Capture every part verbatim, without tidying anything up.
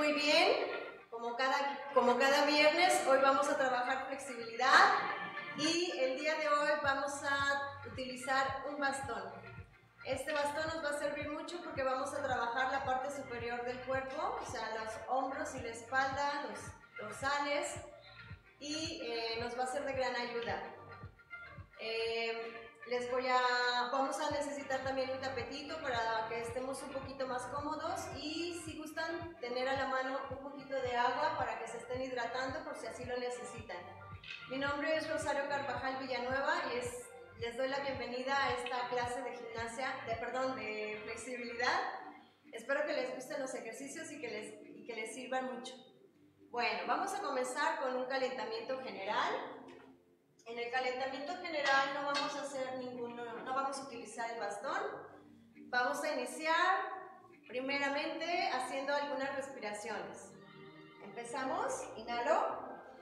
muy bien. Como cada, como cada viernes, hoy vamos a trabajar flexibilidad y el día de hoy vamos a utilizar un bastón. Este bastón nos va a servir mucho porque vamos a trabajar la parte superior del cuerpo, o sea, los hombros y la espalda, los dorsales, y eh, nos va a ser de gran ayuda. Eh, les voy a, vamos a necesitar también un tapetito para que estemos un poquito más cómodos y si gustan tener a la mano un poquito de agua para que se estén hidratando por si así lo necesitan. Mi nombre es Rosario Carvajal Villanueva y es, les doy la bienvenida a esta clase de gimnasia, de, perdón, de flexibilidad. Espero que les gusten los ejercicios y que les, y que les sirvan mucho. Bueno, vamos a comenzar con un calentamiento general. En el calentamiento general no vamos a hacer ninguno, no vamos a utilizar el bastón. Vamos a iniciar primeramente haciendo algunas respiraciones. Empezamos, inhalo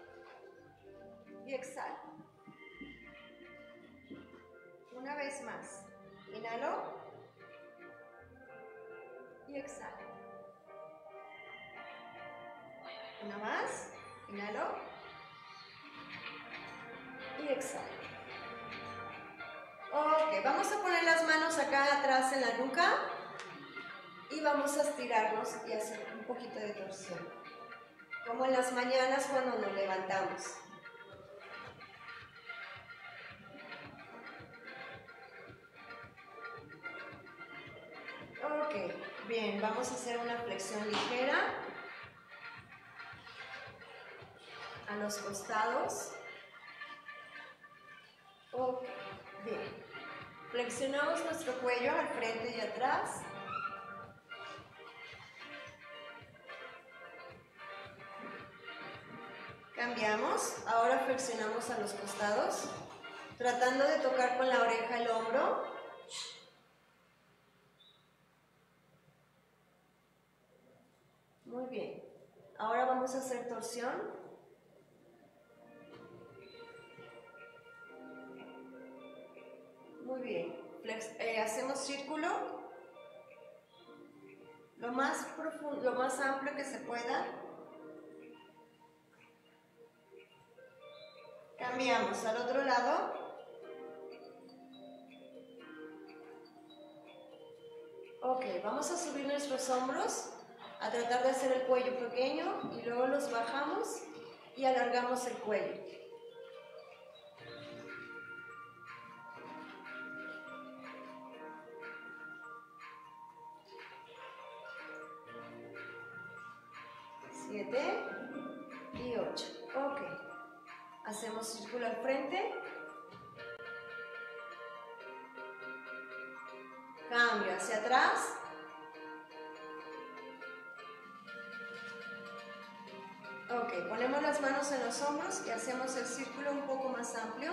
y exhalo. Una vez más, inhalo y exhalo. Una más, inhalo y exhalo. Ok, vamos a poner las manos acá atrás en la nuca y vamos a estirarnos y hacer un poquito de torsión, como en las mañanas cuando nos levantamos. Ok, bien, vamos a hacer una flexión ligera a los costados. Ok, bien. Flexionamos nuestro cuello al frente y atrás. Cambiamos. Ahora flexionamos a los costados, tratando de tocar con la oreja el hombro. Muy bien. Ahora vamos a hacer torsión. Muy bien, Flex, eh, hacemos círculo lo más profundo, lo más amplio que se pueda. Cambiamos al otro lado. Ok, vamos a subir nuestros hombros, a tratar de hacer el cuello pequeño y luego los bajamos y alargamos el cuello. siete y ocho. Ok. Hacemos círculo al frente. Cambio hacia atrás. Ok, ponemos las manos en los hombros y hacemos el círculo un poco más amplio.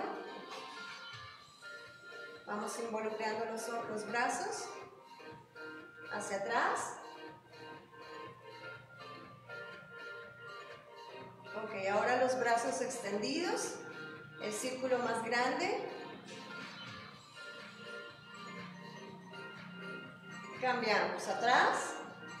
Vamos involucrando los, los brazos hacia atrás. Ok, ahora los brazos extendidos, el círculo más grande. Cambiamos atrás.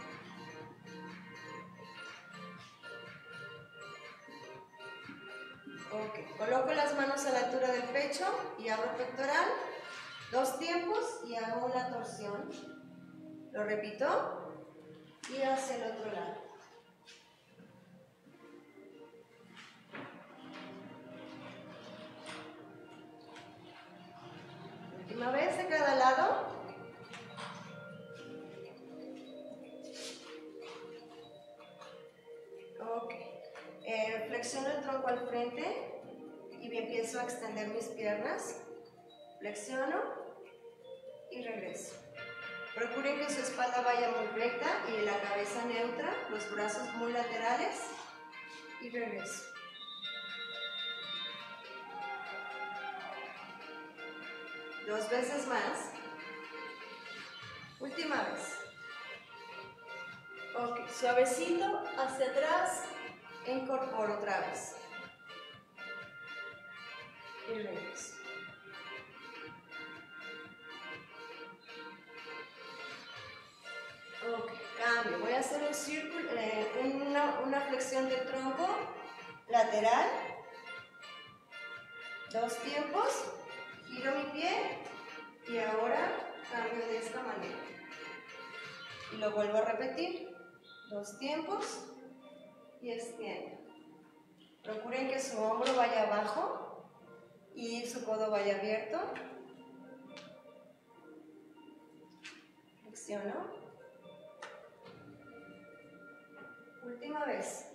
Ok, coloco las manos a la altura del pecho y abro pectoral. Dos tiempos y hago una torsión. Lo repito y hacia el otro lado. Última vez de cada lado. Ok. Eh, flexiono el tronco al frente y empiezo a extender mis piernas. Flexiono y regreso. Procuren que su espalda vaya muy recta y la cabeza neutra, los brazos muy laterales y regreso. Dos veces más. Última vez. Ok, suavecito, hacia atrás, incorporo otra vez. Y regreso. Ok, cambio. Voy a hacer un círculo, eh, un flexión del tronco lateral, dos tiempos, giro mi pie y ahora cambio de esta manera. Y lo vuelvo a repetir, dos tiempos y extiendo. Procuren que su hombro vaya abajo y su codo vaya abierto. Flexiono. Última vez.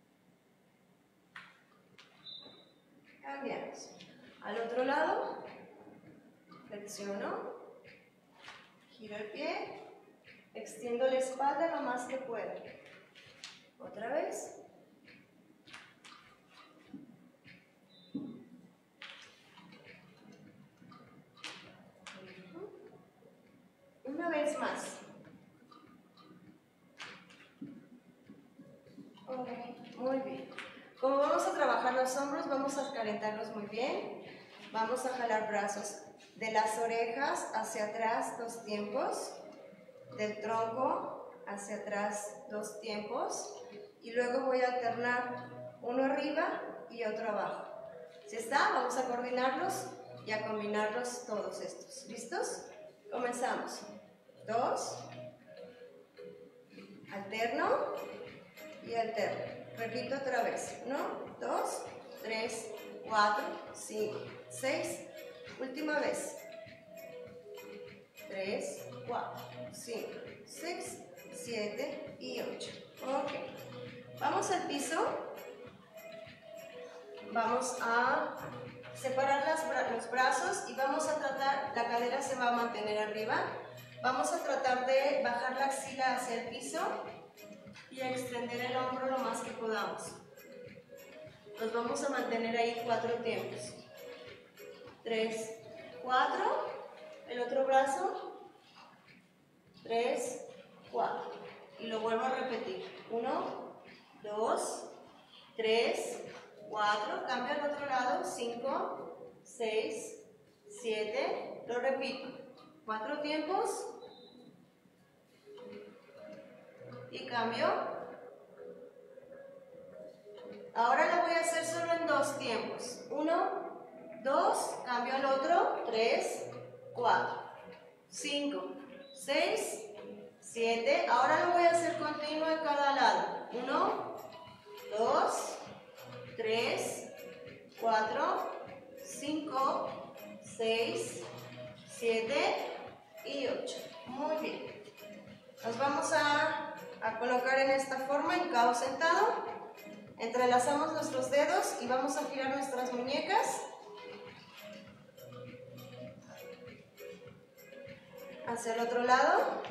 Cambiamos. Al otro lado, flexiono, giro el pie, extiendo la espalda lo más que pueda. Otra vez. Una vez más. Ok, muy bien. Como vamos a trabajar los hombros, vamos a calentarlos muy bien. Vamos a jalar brazos de las orejas hacia atrás, dos tiempos. Del tronco hacia atrás, dos tiempos. Y luego voy a alternar uno arriba y otro abajo. ¿Sí está? Vamos a coordinarlos y a combinarlos todos estos. ¿Listos? Comenzamos. Dos. Alterno y alterno. Repito otra vez. Uno, dos, tres, cuatro, cinco, seis. Última vez. Tres, cuatro, cinco, seis, siete y ocho. Ok. Vamos al piso. Vamos a separar las bra los brazos y vamos a tratar, la cadera se va a mantener arriba. Vamos a tratar de bajar la axila hacia el piso y a extender el hombro lo más que podamos. Nos vamos a mantener ahí cuatro tiempos. Tres, cuatro. El otro brazo. Tres, cuatro. Y lo vuelvo a repetir. Uno, dos, tres, cuatro. Cambio al otro lado. Cinco, seis, siete. Lo repito. Cuatro tiempos. Y cambio. Ahora lo voy a hacer solo en dos tiempos. Uno, dos, cambio al otro. Tres, cuatro, cinco, seis, siete. Ahora lo voy a hacer continuo en cada lado. Uno, dos, tres, cuatro, cinco, seis, siete y ocho. Muy bien. Nos vamos a, a colocar en esta forma, en cao sentado. Entrelazamos nuestros dedos y vamos a girar nuestras muñecas hacia el otro lado.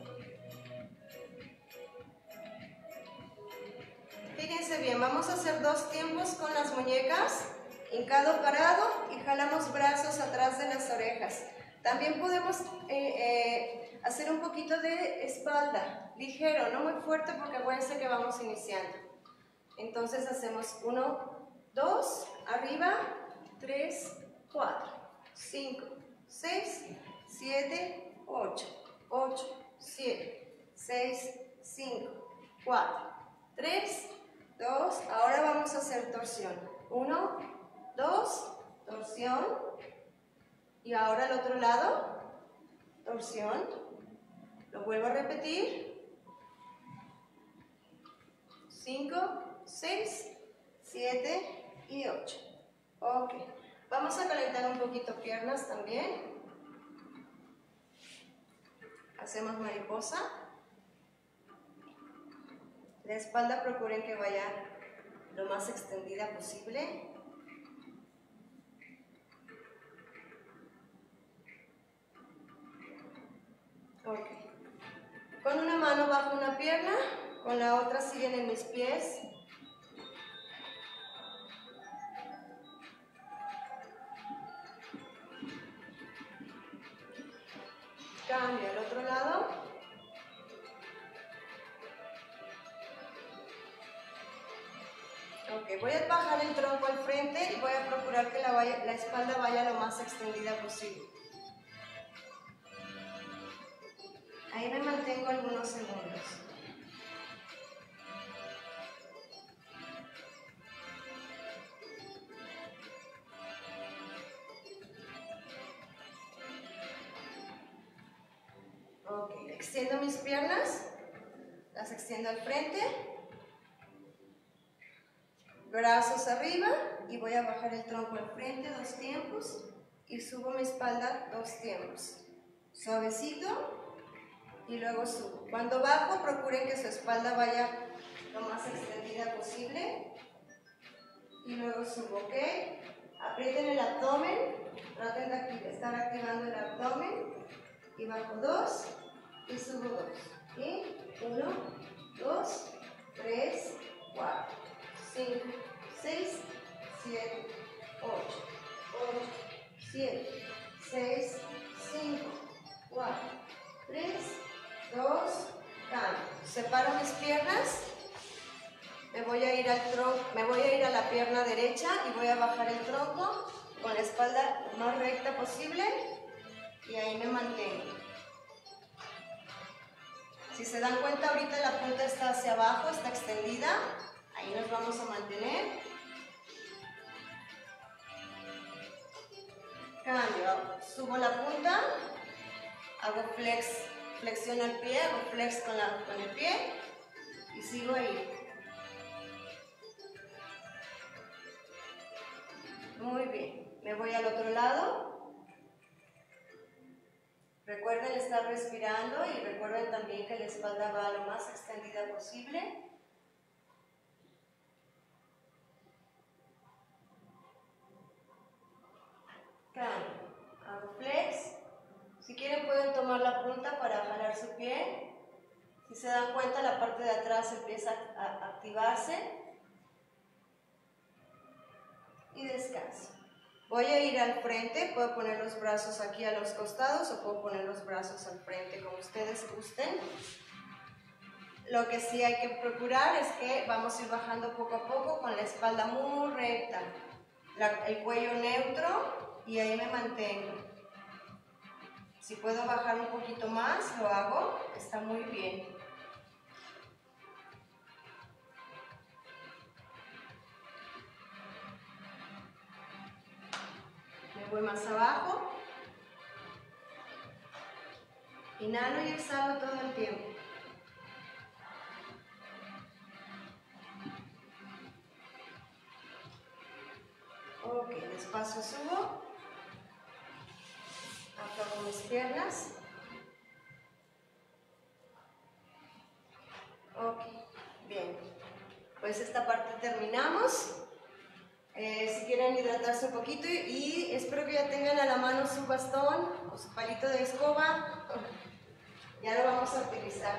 Fíjense bien, vamos a hacer dos tiempos con las muñecas, hincado parado y jalamos brazos atrás de las orejas. También podemos eh, eh, hacer un poquito de espalda, ligero, no muy fuerte porque acuérdense que vamos iniciando. Entonces hacemos uno, dos, arriba, tres, cuatro, cinco, seis, siete, ocho, ocho, siete, seis, cinco, cuatro, tres, dos. Ahora vamos a hacer torsión. uno, dos, torsión. Y ahora al otro lado, torsión. Lo vuelvo a repetir. cinco, seis, siete y ocho. Ok. Vamos a calentar un poquito piernas también. Hacemos mariposa. La espalda procuren que vaya lo más extendida posible. Ok. Con una mano bajo una pierna, con la otra siguen en mis pies. Cambio al otro lado. Ok, voy a bajar el tronco al frente y voy a procurar que la, vaya, la espalda vaya lo más extendida posible. Ahí me mantengo algunos segundos. Extiendo mis piernas, las extiendo al frente, brazos arriba y voy a bajar el tronco al frente dos tiempos y subo mi espalda dos tiempos. Suavecito y luego subo. Cuando bajo, procuren que su espalda vaya lo más extendida posible y luego subo, ¿ok? Aprieten el abdomen, traten de estar activando el abdomen y bajo dos y subo dos. ¿Sí? Uno, dos, tres, cuatro, cinco, seis, siete, ocho, ocho, siete, seis, cinco, cuatro, tres, dos, cambio. Separo mis piernas, me voy a ir al tronco, me voy a ir a la pierna derecha y voy a bajar el tronco con la espalda lo más recta posible y ahí me mantengo. Si se dan cuenta, ahorita la punta está hacia abajo, está extendida, ahí nos vamos a mantener. Cambio, subo la punta, hago flex, flexiono el pie, hago flex con, la, con el pie y sigo ahí. Muy bien, me voy al otro lado. Recuerden estar respirando y recuerden también que la espalda va lo más extendida posible. Cambio, hago flex. Si quieren pueden tomar la punta para jalar su pie. Si se dan cuenta, la parte de atrás empieza a activarse. Y descanso. Voy a ir al frente, puedo poner los brazos aquí a los costados o puedo poner los brazos al frente, como ustedes gusten. Lo que sí hay que procurar es que vamos a ir bajando poco a poco con la espalda muy recta, la, el cuello neutro y ahí me mantengo. Si puedo bajar un poquito más, lo hago, está muy bien. Voy más abajo, inhalo y exhalo todo el tiempo. Ok, despacio subo, acabo mis piernas. Ok, bien, pues esta parte terminamos. Eh, si quieren hidratarse un poquito y, y espero que ya tengan a la mano su bastón o su palito de escoba, ya lo vamos a utilizar.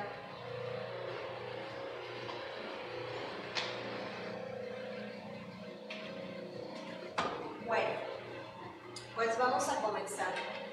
Bueno, pues vamos a comenzar.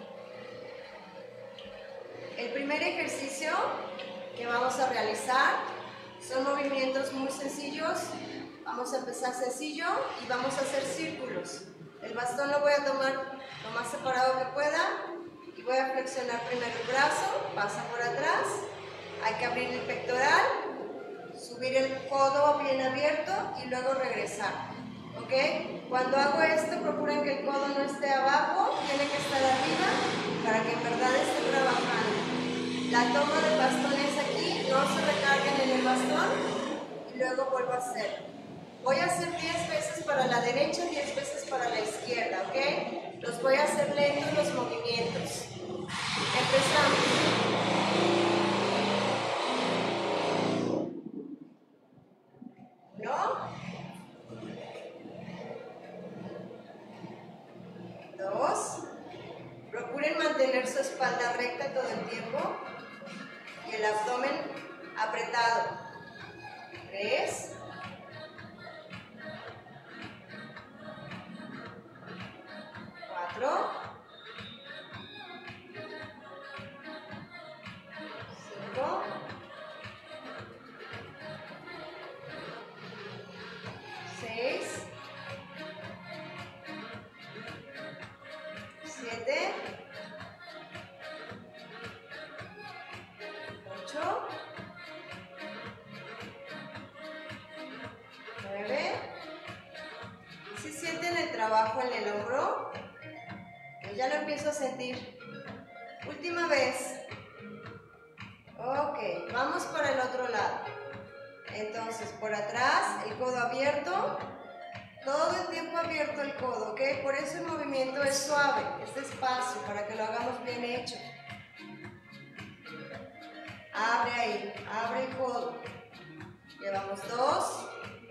El primer ejercicio que vamos a realizar son movimientos muy sencillos. Vamos a empezar sencillo y vamos a hacer círculos. El bastón lo voy a tomar lo más separado que pueda y voy a flexionar primero el brazo, pasa por atrás, hay que abrir el pectoral, subir el codo bien abierto y luego regresar. ¿Ok? Cuando hago esto, procuren que el codo no esté abajo, tiene que estar arriba para que en verdad esté trabajando. La toma del bastón es aquí, no se recarguen en el bastón y luego vuelvo a hacerlo. Voy a hacer diez veces para la derecha, diez veces para la izquierda, ¿ok? Los voy a hacer lentos los movimientos. Empezamos. Uno. Dos. Procuren mantener su espalda recta todo el tiempo y el abdomen apretado. Tres. Cuatro, cinco, seis, siete, ocho, nueve. Si sienten el trabajo en el hombro, ya lo empiezo a sentir. Última vez. Ok, vamos para el otro lado. Entonces, por atrás, el codo abierto. Todo el tiempo abierto el codo, ¿ok? Por eso el movimiento es suave, es despacio, para que lo hagamos bien hecho. Abre ahí, abre el codo. Llevamos dos,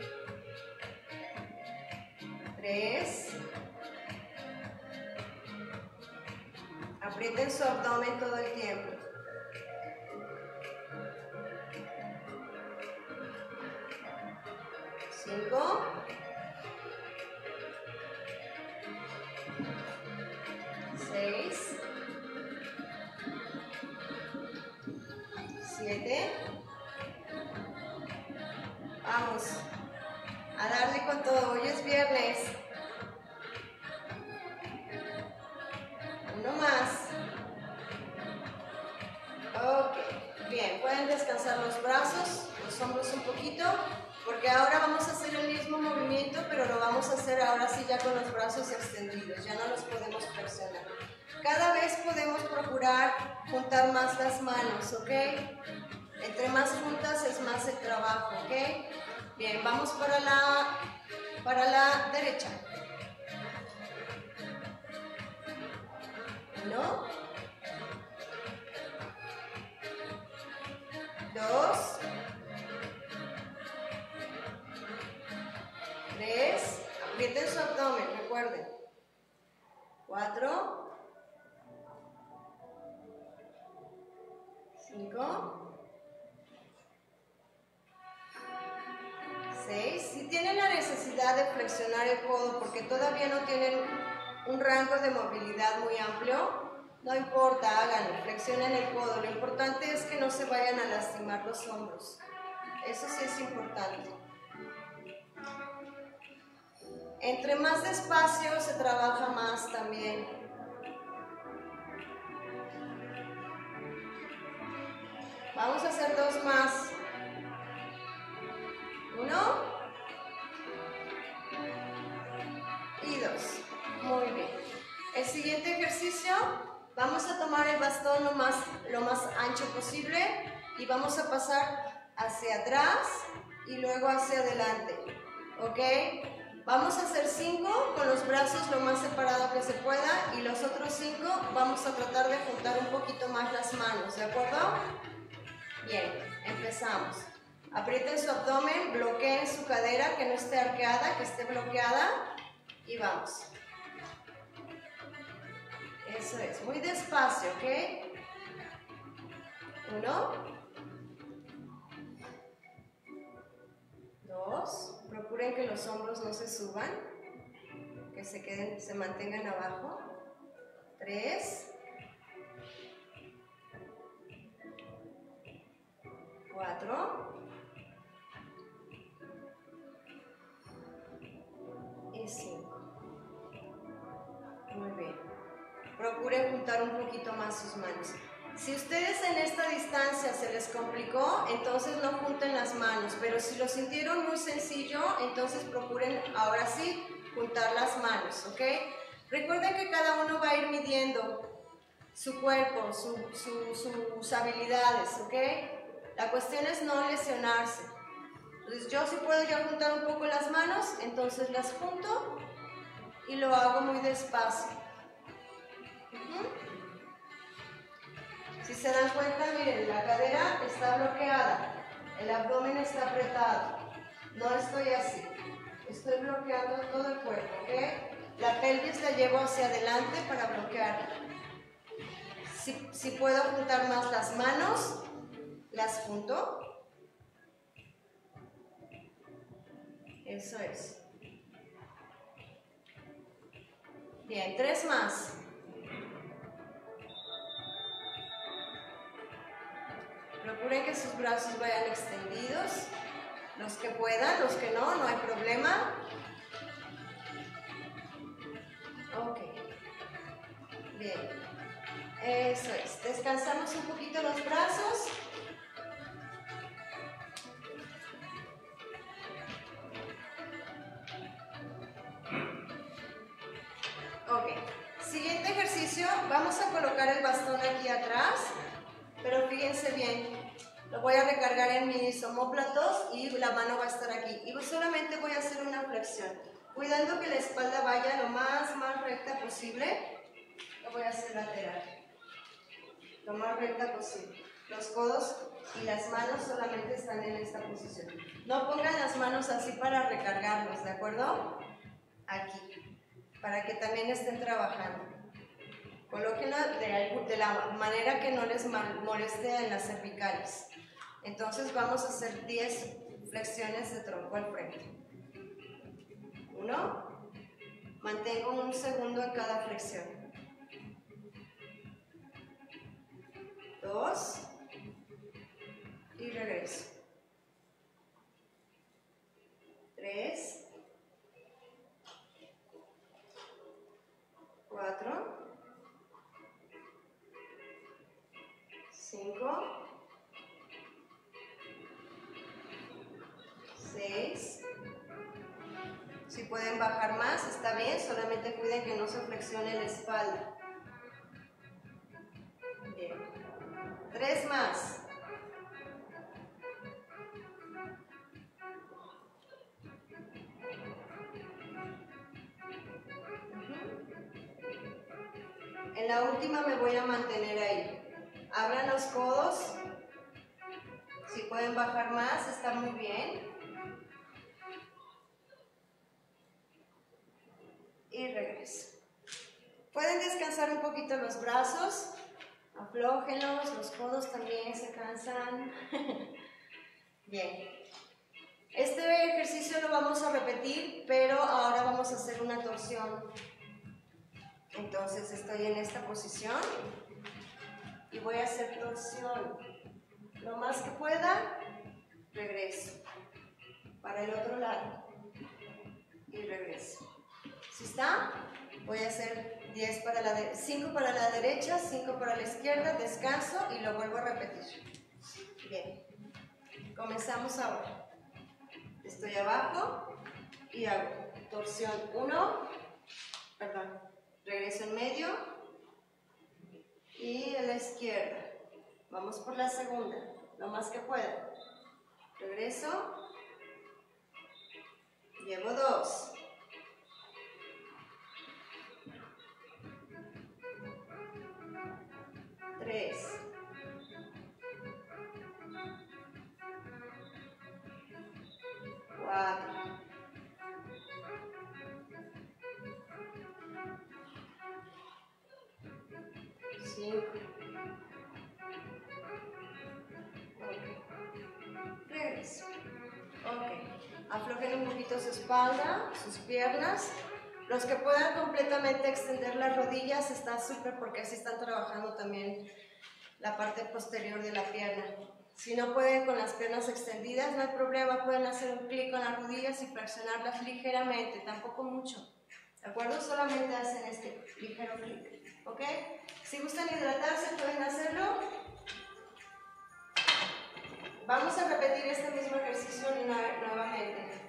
tres. Aprieten su abdomen todo el tiempo. Cinco. Seis. Siete. Vamos a darle con todo. Hoy es viernes. Uno más. Ok, bien, pueden descansar los brazos, los hombros un poquito, porque ahora vamos a hacer el mismo movimiento, pero lo vamos a hacer ahora sí ya con los brazos extendidos, ya no los podemos flexionar. Cada vez podemos procurar juntar más las manos, ¿ok? Entre más juntas es más el trabajo, ¿ok? Bien, vamos para la, para la derecha. Uno. Dos. Tres. Aprieten su abdomen, recuerden. Cuatro. Cinco. Seis. Si tienen la necesidad de flexionar el codo porque todavía no tienen un rango de movilidad muy amplio, no importa, háganlo, flexionen el codo. Lo importante es que no se vayan a lastimar los hombros. Eso sí es importante. Entre más despacio se trabaja más también. Vamos a hacer dos más. Uno y dos. Muy bien. El siguiente ejercicio, vamos a tomar el bastón lo más, lo más ancho posible y vamos a pasar hacia atrás y luego hacia adelante. ¿Ok? Vamos a hacer cinco con los brazos lo más separado que se pueda y los otros cinco vamos a tratar de juntar un poquito más las manos, ¿de acuerdo? Bien, empezamos. Aprieten su abdomen, bloqueen su cadera, que no esté arqueada, que esté bloqueada y vamos. Eso es, muy despacio, ¿ok? Uno. Dos. Procuren que los hombros no se suban, que se queden, se mantengan abajo. Tres. Cuatro. Y cinco. Muy bien. Procuren juntar un poquito más sus manos. Si ustedes en esta distancia se les complicó, entonces no junten las manos, pero si lo sintieron muy sencillo, entonces procuren ahora sí juntar las manos, ¿ok? Recuerden que cada uno va a ir midiendo su cuerpo, su, su, sus habilidades, ¿ok? La cuestión es no lesionarse. Entonces yo si puedo ya juntar un poco las manos, entonces las junto y lo hago muy despacio. Uh-huh. Si se dan cuenta, miren, la cadera está bloqueada, el abdomen está apretado, no estoy así, estoy bloqueando todo el cuerpo, ¿ok? La pelvis la llevo hacia adelante para bloquearla. Si, si puedo juntar más las manos, las junto. Eso es. Bien, tres más. Procuren que sus brazos vayan extendidos, los que puedan, los que no, no hay problema. Ok, bien, eso es, descansamos un poquito los brazos. Ok, siguiente ejercicio, vamos a colocar el bastón aquí atrás. Pero fíjense bien, Lo voy a recargar en mis omóplatos y la mano va a estar aquí. Y solamente voy a hacer una flexión. Cuidando que la espalda vaya lo más, más recta posible. Lo voy a hacer lateral. Lo más recta posible. Los codos y las manos solamente están en esta posición. No pongan las manos así para recargarlos, ¿de acuerdo? Aquí. Para que también estén trabajando. Colóquenlo de, de la manera que no les moleste en las cervicales. Entonces vamos a hacer diez flexiones de tronco al frente. Uno. Mantengo un segundo en cada flexión. Dos. Y regreso. Tres. Cuatro. Cinco. Seis. Si pueden bajar más, está bien, solamente cuiden que no se flexione la espalda. Bien. Tres más. En la última me voy a mantener ahí. Abran los codos. Si pueden bajar más, está muy bien. Y regreso. Pueden descansar un poquito los brazos. Aflójenlos, los codos también se cansan. Bien. Este ejercicio lo vamos a repetir, pero ahora vamos a hacer una torsión. Entonces estoy en esta posición y voy a hacer torsión. Lo más que pueda, regreso. Para el otro lado. Y regreso. ¿Sí está? Voy a hacer diez para la de cinco para la derecha, cinco para la izquierda, descanso y lo vuelvo a repetir. Bien. Comenzamos ahora. Estoy abajo y hago torsión uno, perdón, regreso en medio y a la izquierda. Vamos por la segunda, lo más que pueda. Regreso. Llevo dos. Tres. Cuatro. Cinco. Ok. Regreso. Ok. Aflojen un poquito su espalda, sus piernas. Los que puedan completamente extender las rodillas está súper porque así están trabajando también la parte posterior de la pierna. Si no pueden con las piernas extendidas, no hay problema, pueden hacer un clic con las rodillas y flexionarlas ligeramente, tampoco mucho. ¿De acuerdo? Solamente hacen este ligero clic. ¿Ok? Si gustan hidratarse, pueden hacerlo. Vamos a repetir este mismo ejercicio nuevamente.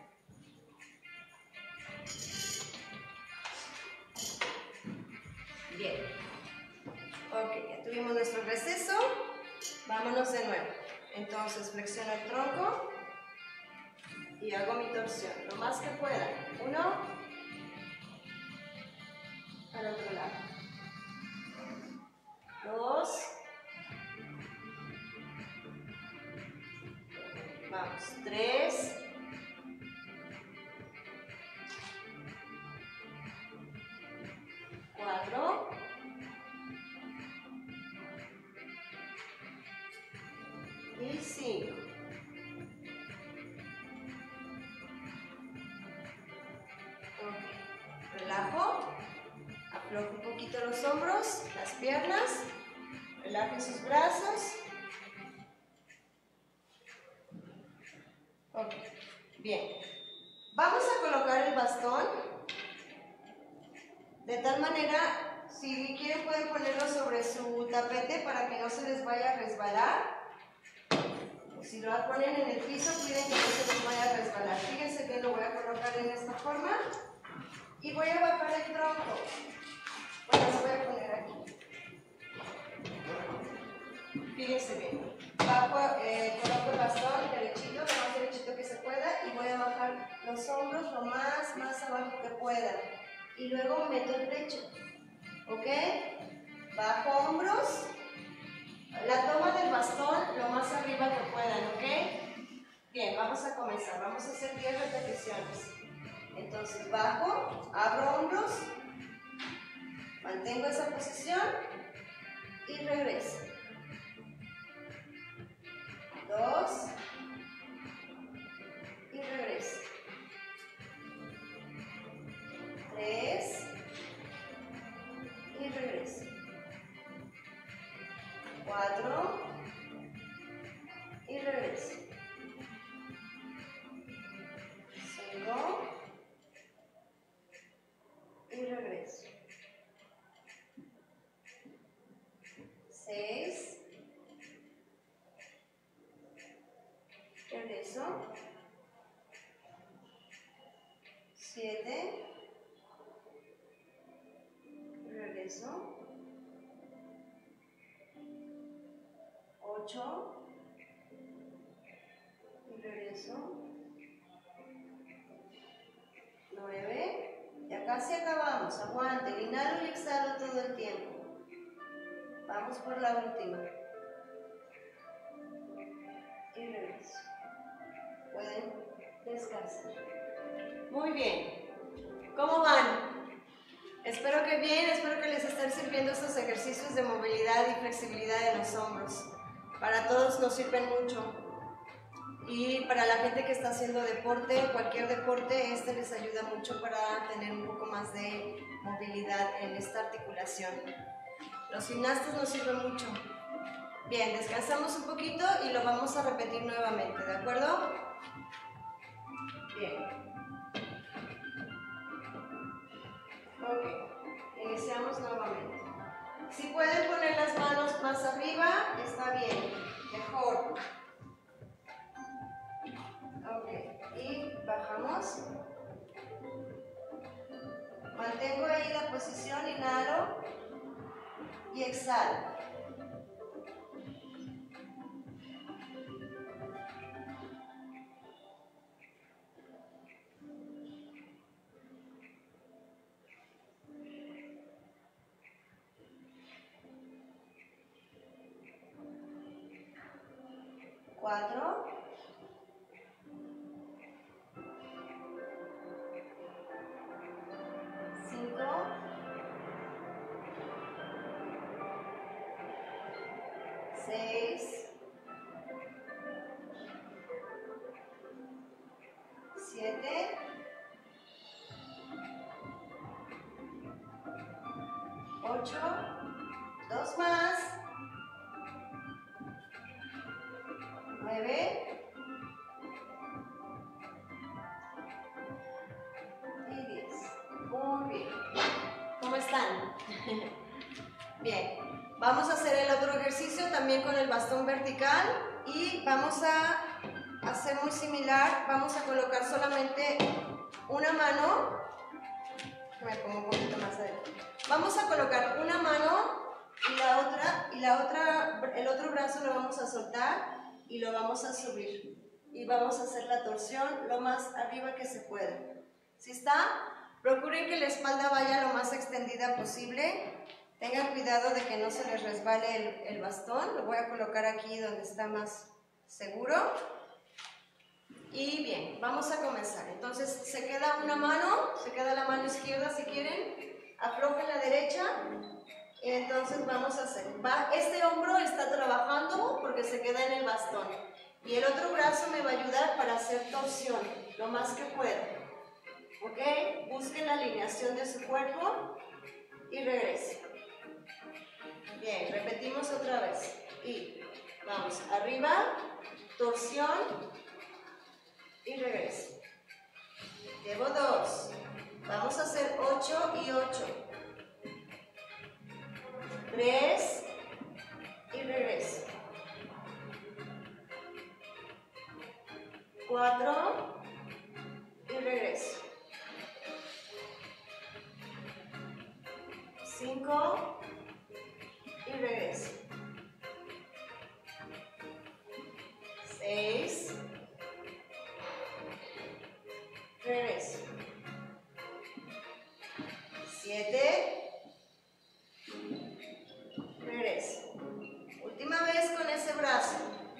Bien. Ok, ya tuvimos nuestro receso. Vámonos de nuevo. Entonces flexiono el tronco y hago mi torsión, lo más que pueda. Uno, al otro lado. Dos. Vamos, tres. Cuatro. Y cinco. Ok. Relajo. Aflojo un poquito los hombros, las piernas. Relajen sus brazos. Ok. Bien. Vamos a colocar el bastón de tal manera, si quieren pueden ponerlo sobre su tapete para que no se les vaya a resbalar. Si lo ponen en el piso, cuiden que no se les vaya a resbalar. Fíjense que lo voy a colocar en esta forma y voy a bajar el tronco. Bueno, lo voy a poner aquí. Fíjense bien. bajo, eh, coloco el bastón derechito, lo más derechito que se pueda, y voy a bajar los hombros lo más, más abajo que pueda. Y luego meto el pecho, ¿ok? Bajo hombros, la toma del bastón lo más arriba que puedan, ¿ok? Bien, vamos a comenzar, vamos a hacer diez repeticiones. Entonces bajo, abro hombros, mantengo esa posición y regreso. Dos y regreso. Tres y regreso. Cuatro y regreso. Cinco y regreso. Seis. Regreso. Siete. Regreso. Ocho. Y regreso. Nueve. Ya casi acabamos. Aguanten. Inhalo y exhalo todo el tiempo. Vamos por la última. Y regreso. Pueden descansar. Muy bien. ¿Cómo van? Espero que bien, espero que les estén sirviendo estos ejercicios de movilidad y flexibilidad de los hombros. Para todos nos sirven mucho. Y para la gente que está haciendo deporte, cualquier deporte, este les ayuda mucho para tener un poco más de movilidad en esta articulación. Los gimnastas nos sirven mucho. Bien, descansamos un poquito y lo vamos a repetir nuevamente, ¿de acuerdo? Bien. Ok, iniciamos nuevamente. Si pueden poner las manos más arriba, está bien, mejor. Ok, y bajamos. Mantengo ahí la posición, inhalo y exhalo. Cuatro. Cinco. Seis. Siete. Ocho. Dos más. Nueve. Y diez. Muy bien. ¿Cómo están? Bien. Vamos a hacer el otro ejercicio también con el bastón vertical y vamos a hacer muy similar. Vamos a colocar solamente una mano. Me pongo un poquito más adentro. Vamos a colocar una mano y la otra, y la otra, el otro brazo lo vamos a soltar y lo vamos a subir. Y vamos a hacer la torsión lo más arriba que se pueda. ¿Sí está? Procuren que la espalda vaya lo más extendida posible. Tengan cuidado de que no se les resbale el, el bastón. Lo voy a colocar aquí donde está más seguro. Y bien, vamos a comenzar. Entonces se queda una mano, se queda la mano izquierda si quieren. Aflojen la derecha. Y entonces vamos a hacer. Va, este hombro está trabajando porque se queda en el bastón. Y el otro brazo me va a ayudar para hacer torsión, lo más que pueda. ¿Ok? Busquen la alineación de su cuerpo y regresen. Bien, repetimos otra vez. Y vamos arriba, torsión y regreso. Llevo dos. Vamos a hacer ocho y ocho. Tres y regreso. Cuatro y regreso. Cinco y regreso. siete, regresa. Última vez con ese brazo.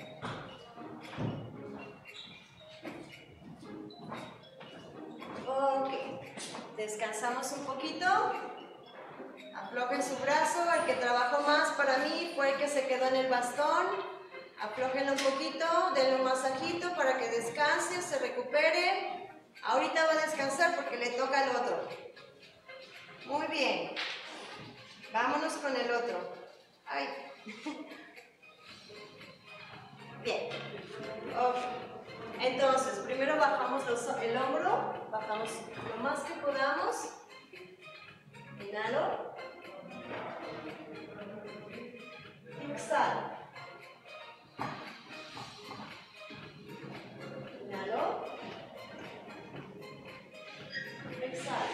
Ok, descansamos un poquito. Aflojen su brazo, el que trabajó más para mí fue el que se quedó en el bastón. Aflójenlo un poquito, denle un masajito para que descanse, se recupere. Ahorita va a descansar porque le toca al otro. Muy bien. Vámonos con el otro. Ay. Bien. Okay. Entonces, primero bajamos los, el hombro, bajamos lo más que podamos. Inhalo. Exhalo. Inhalo. Exhalo.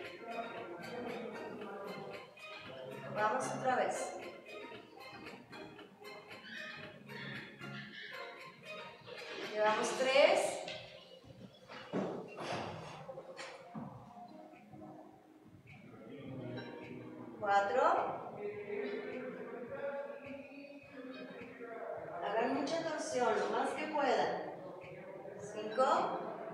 Vamos otra vez. Llevamos tres. Cuatro. Hagan mucha torsión, lo más que puedan. Cinco.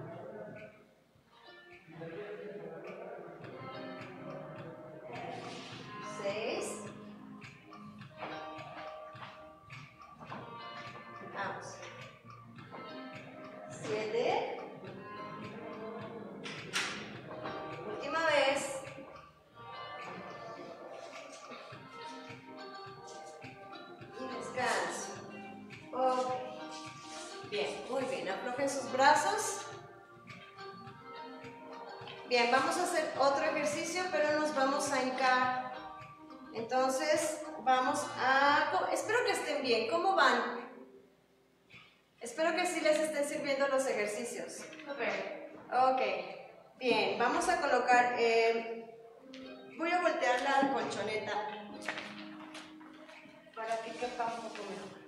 Seis. Vamos. Siete. Última vez. Y descanso. Oh. Bien, muy bien. Aflojen sus brazos. Bien, vamos a hacer otro ejercicio, pero nos vamos a hincar. Entonces, vamos a... Espero que estén bien. ¿Cómo van? Espero que sí les estén sirviendo los ejercicios. Ok. Bien, vamos a colocar... Eh, voy a voltear la colchoneta para que quepa un poco mejor.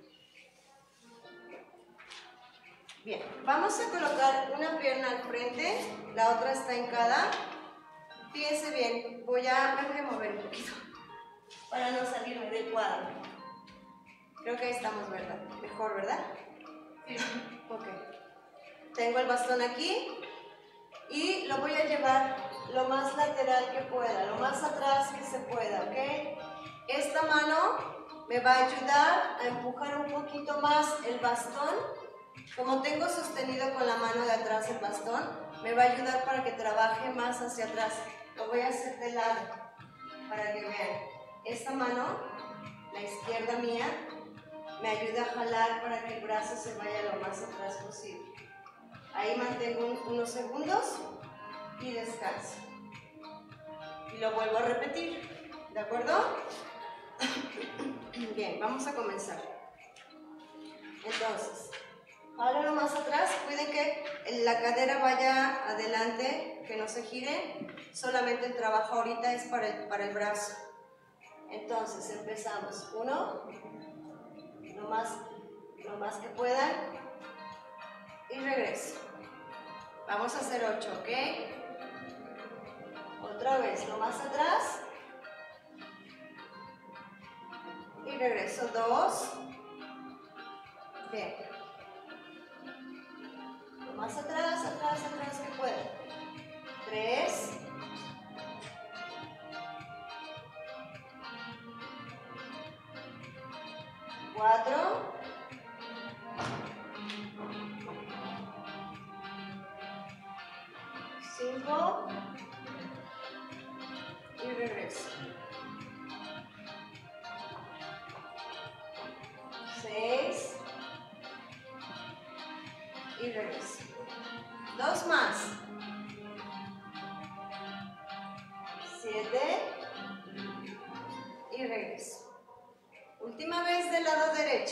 Bien, vamos a colocar una pierna al frente, la otra está hincada. Fíjense bien, voy a, me voy a mover un poquito para no salirme del cuadro. Creo que ahí estamos, ¿verdad? Mejor, ¿verdad? Sí. Ok. Tengo el bastón aquí y lo voy a llevar lo más lateral que pueda, lo más atrás que se pueda, ¿ok? Esta mano me va a ayudar a empujar un poquito más el bastón. Como tengo sostenido con la mano de atrás el bastón, me va a ayudar para que trabaje más hacia atrás. Lo voy a hacer de lado para que vean. Esta mano, la izquierda mía, me ayuda a jalar para que el brazo se vaya lo más atrás posible. Ahí mantengo un, unos segundos y descanso. Y lo vuelvo a repetir. ¿De acuerdo? Bien, vamos a comenzar. Entonces, jálalo más atrás. Cuiden que la cadera vaya adelante, que no se gire. Solamente el trabajo ahorita es para el, para el brazo. Entonces, empezamos. Uno, lo más, lo más que puedan. Y regreso. Vamos a hacer ocho, ¿ok? Otra vez, lo más atrás. Y regreso. Dos. Bien. Lo más atrás, atrás, atrás que puedan. Tres. Cuatro. Cinco. Y regreso. Seis. Y regreso. Dos más. Siete. Y regreso. Última vez del lado derecho.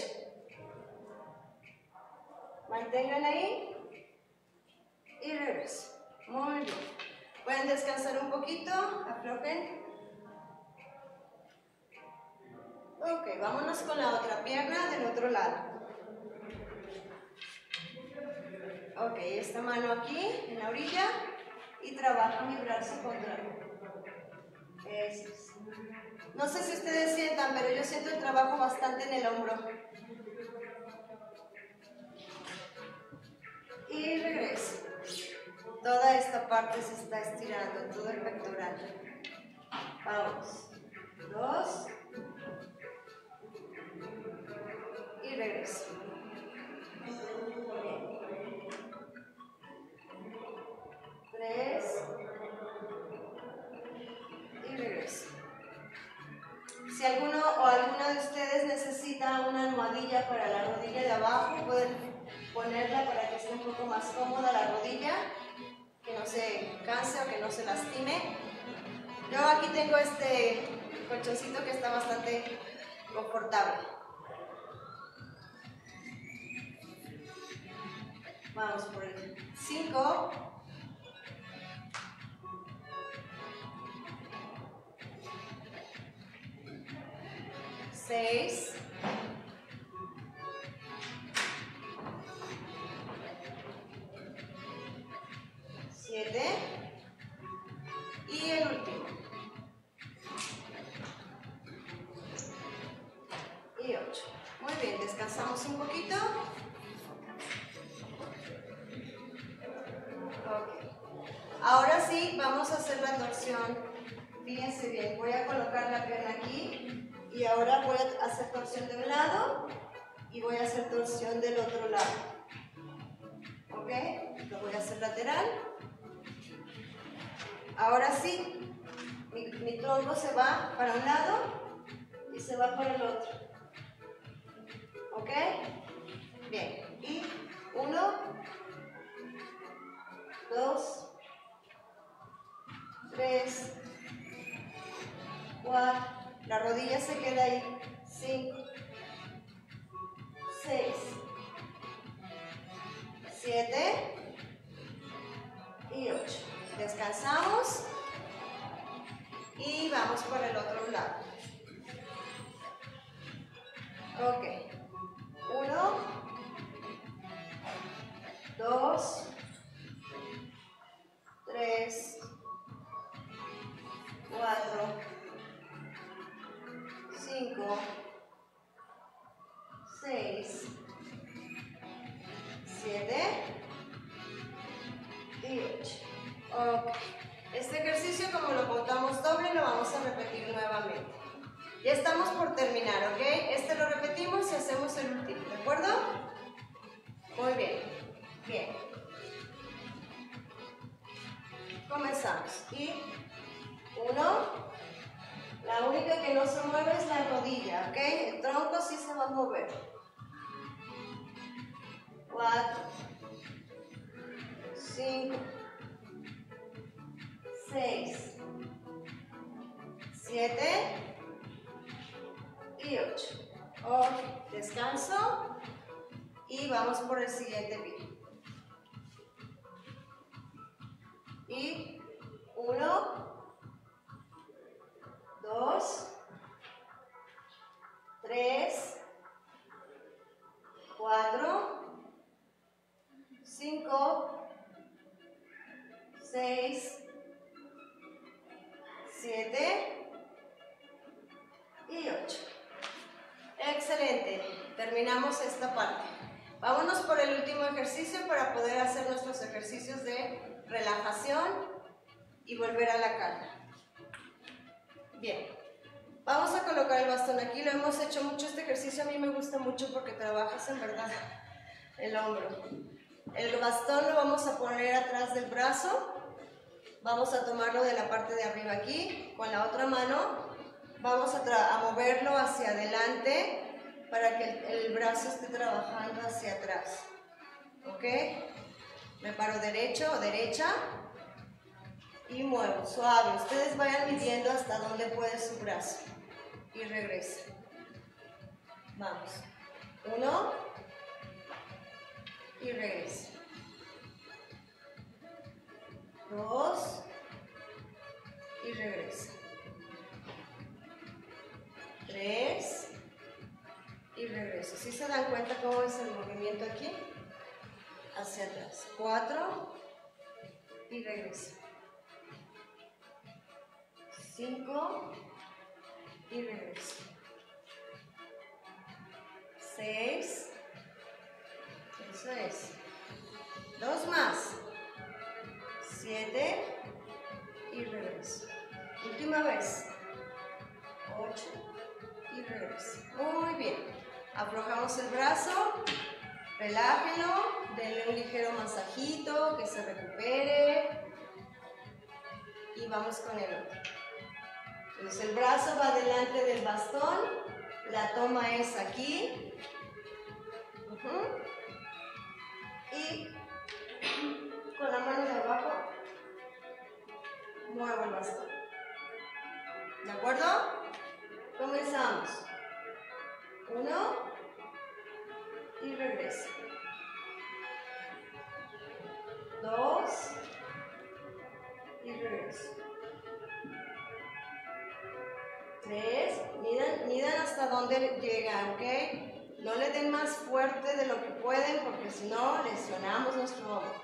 Mantengan ahí. Y regreso. Muy bien. Pueden descansar un poquito. Aflojen. Ok, vámonos con la otra pierna del otro lado. Ok, esta mano aquí en la orilla y trabajo mi brazo contrario. No sé si ustedes sientan, pero yo siento el trabajo bastante en el hombro. Y regreso. Toda esta parte se está estirando, todo el pectoral. Vamos. Dos. Y regreso. Tres. Y regreso. Si alguno o alguna de ustedes necesita una almohadilla para la rodilla de abajo, pueden ponerla para que esté un poco más cómoda la rodilla, que no se canse o que no se lastime. Yo aquí tengo este colchoncito que está bastante confortable. Vamos por el cinco. seis. siete. Y el último. Y ocho. Muy bien, descansamos un poquito. Ok. Ahora sí, vamos a hacer la torsión. Fíjense bien, voy a colocar la pierna aquí. Y ahora voy a hacer torsión de un lado y voy a hacer torsión del otro lado. ¿Ok? Lo voy a hacer lateral. Ahora sí, mi, mi tronco se va para un lado y se va para el otro. ¿Ok? Bien. Y uno, dos, tres, cuatro. La rodilla se queda ahí. cinco, seis, siete y ocho. Descansamos y vamos por el otro lado. Ok. uno, dos, tres, cuatro, cinco, seis, siete y ocho. Ok. Este ejercicio, como lo contamos doble, lo vamos a repetir nuevamente. Ya estamos por terminar, ¿ok? Este lo repetimos y hacemos el último, ¿de acuerdo? Muy bien. Bien. Comenzamos. Y uno. La única que no se mueve es la rodilla, ¿ok? El tronco sí se va a mover. Cuatro. Cinco. Seis. Siete. Y ocho. Ok. Descanso. Y vamos por el siguiente pie. Y uno, dos, tres, cuatro, cinco, seis, siete y ocho. Excelente. Terminamos esta parte. Vámonos por el último ejercicio para poder hacer nuestros ejercicios de relajación y volver a la carga. Bien. Vamos a colocar el bastón aquí. Lo hemos hecho mucho este ejercicio. A mí me gusta mucho porque trabajas en verdad el hombro. El bastón lo vamos a poner atrás del brazo. Vamos a tomarlo de la parte de arriba aquí. Con la otra mano vamos a, a moverlo hacia adelante para que el, el brazo esté trabajando hacia atrás. ¿Ok? Me paro derecho o derecha y muevo, suave. Ustedes vayan midiendo hasta dónde puede su brazo. Y regreso. Vamos. Uno. Y regreso. Dos. Y regreso. Tres. Y regreso. ¿Sí se dan cuenta cómo es el movimiento aquí? Hacia atrás. Cuatro. Y regreso. Cinco. y regreso. seis. Eso es. Dos más. siete y regreso. Última vez. ocho y regreso. Muy bien. Aflojamos el brazo. Relájenlo. Denle un ligero masajito que se recupere. Y vamos con el otro. Entonces el brazo va delante del bastón. La toma es aquí. Uh-huh. Y con la mano de abajo muevo el bastón. ¿De acuerdo? Comenzamos. Uno y regreso. Dos y regreso. Tres. Midan, midan hasta dónde llegan, ¿ok? No le den más fuerte de lo que pueden porque si no lesionamos nuestro hombro.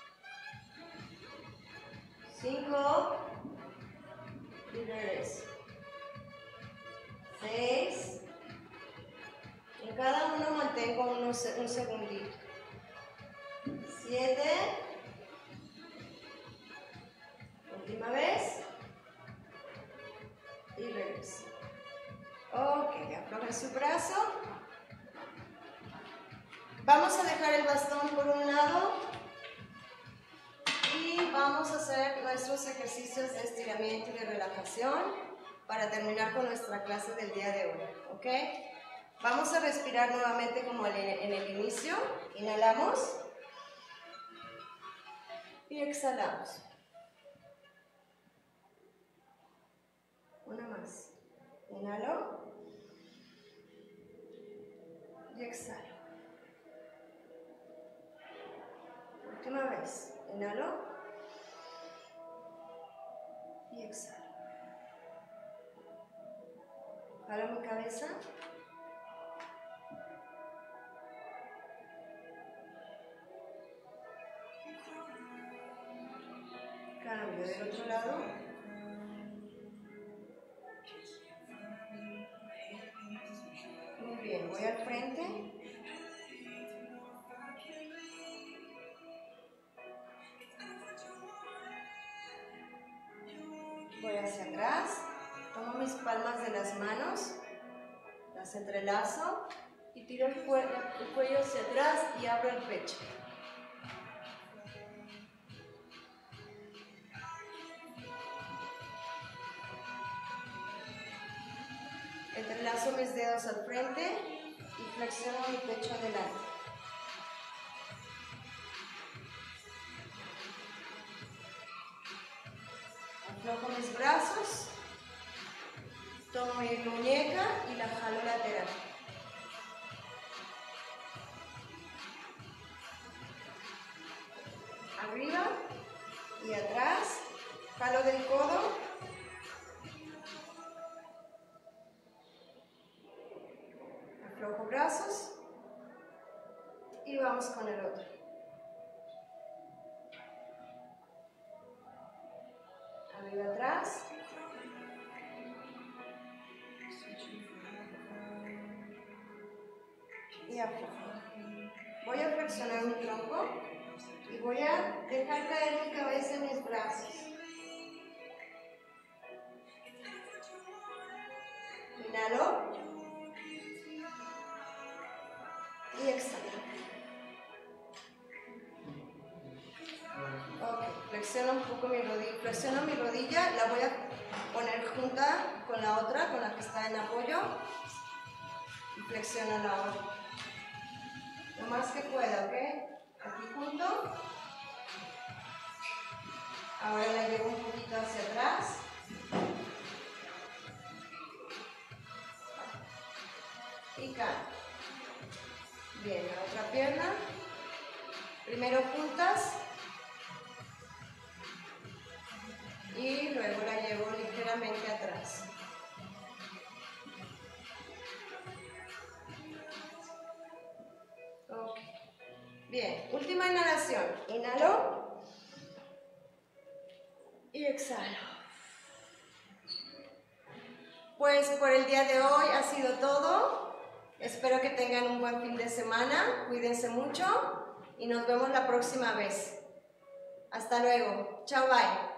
Cinco y regreso. Seis. En cada uno mantengo unos, un segundito. Siete. Última vez. Y regreso. Ok, aflojen su brazo. Vamos a dejar el bastón por un lado y vamos a hacer nuestros ejercicios de estiramiento y de relajación para terminar con nuestra clase del día de hoy, ¿ok? Vamos a respirar nuevamente como en el inicio. Inhalamos y exhalamos. Una más. Inhalo y exhalo. Última vez. Inhalo y exhalo. Jalo mi cabeza. Cambio del otro lado. Muy bien, voy al frente. Voy hacia atrás, tomo mis palmas de las manos, las entrelazo y tiro el cuello, el cuello hacia atrás y abro el pecho. Entrelazo mis dedos al frente y flexiono mi pecho adelante. Aflojo mis brazos, tomo mi muñeca y la jalo lateral. Arriba y atrás, jalo del codo. Aflojo brazos y vamos con el otro. Arriba, atrás. Y aflojo. Voy a flexionar mi tronco y voy a dejar caer mi cabeza en mis brazos. Inhalo y exhalo. Ok, flexiono un poco mi rodilla, flexiono mi rodilla, la voy a poner junta con la otra, con la que está en apoyo, y flexiono la otra. Lo más que pueda, ¿ok? Aquí junto. Ahora la llevo un poquito hacia atrás. Y cae. Bien, la otra pierna. Primero juntas. Y luego la llevo ligeramente atrás. Ok. Bien, última inhalación. Inhalo. Y exhalo. Pues por el día de hoy ha sido todo. Espero que tengan un buen fin de semana. Cuídense mucho y nos vemos la próxima vez. Hasta luego. Chao, bye.